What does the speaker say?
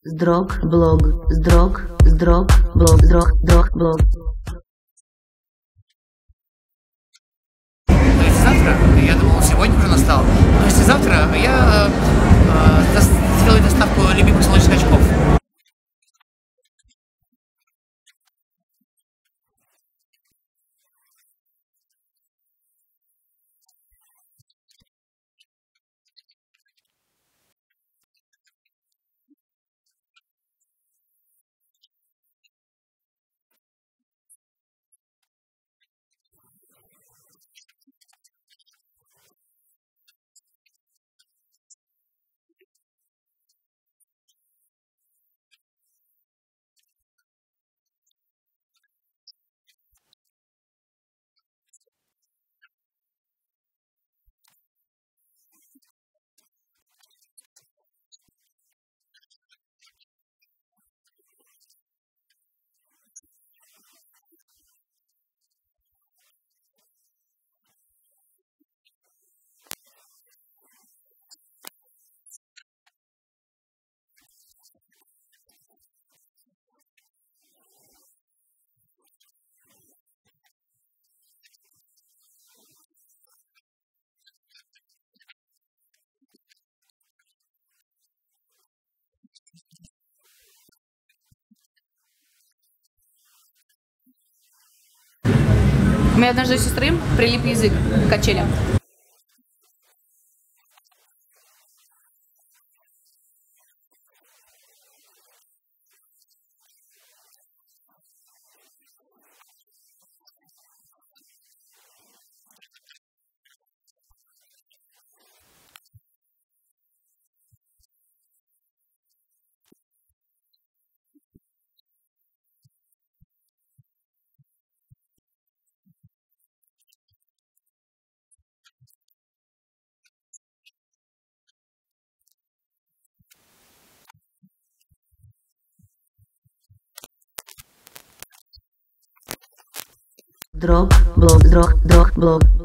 Здрог, блог, здрог, блог, блог. То есть завтра, я думал, сегодня уже настал, но если завтра я сделаю доставку любимых солнечных очков. У меня однажды у сестры прилип язык к качелям. Здрог, блог, блог.